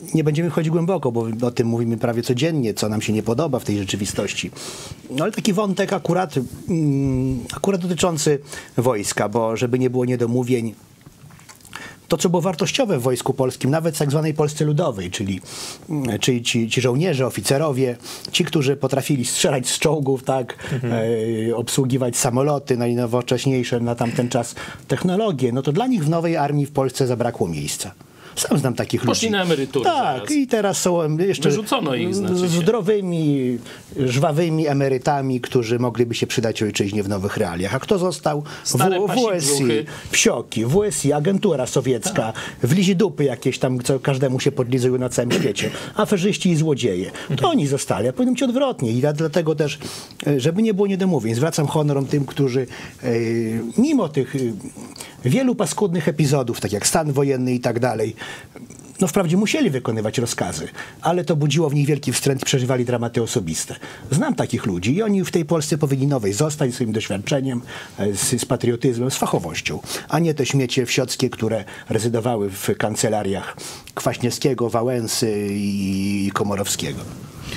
nie będziemy wchodzić głęboko, bo o tym mówimy prawie codziennie, co nam się nie podoba w tej rzeczywistości. No ale taki wątek akurat dotyczący wojska, bo żeby nie było niedomówień, to, co było wartościowe w Wojsku Polskim, nawet w tak zwanej Polsce Ludowej, czyli ci żołnierze, oficerowie, ci, którzy potrafili strzelać z czołgów, tak, obsługiwać samoloty, najnowocześniejsze na tamten czas technologie, no to dla nich w nowej armii w Polsce zabrakło miejsca. Sam znam takich ludzi. Poszli na emeryturę. Tak, zaraz. I teraz są jeszcze Wyrzucono ich, znaczy się. zdrowymi, żwawymi emerytami, którzy mogliby się przydać ojczyźnie w nowych realiach. A kto został? Stare WSI, pasikruchy. psioki, WSI, agentura sowiecka, w lizi dupy jakieś tam, co każdemu się podlizują na całym świecie. Aferzyści i złodzieje. To oni zostali, a powinno być odwrotnie. I ja dlatego też, żeby nie było niedomówień, zwracam honor tym, którzy mimo tych wielu paskudnych epizodów, tak jak stan wojenny i tak dalej, no wprawdzie musieli wykonywać rozkazy, ale to budziło w nich wielki wstręt i przeżywali dramaty osobiste. Znam takich ludzi i oni w tej Polsce powinni nowej zostać swoim doświadczeniem, z patriotyzmem, z fachowością, a nie te śmiecie wsiockie, które rezydowały w kancelariach Kwaśniewskiego, Wałęsy i Komorowskiego.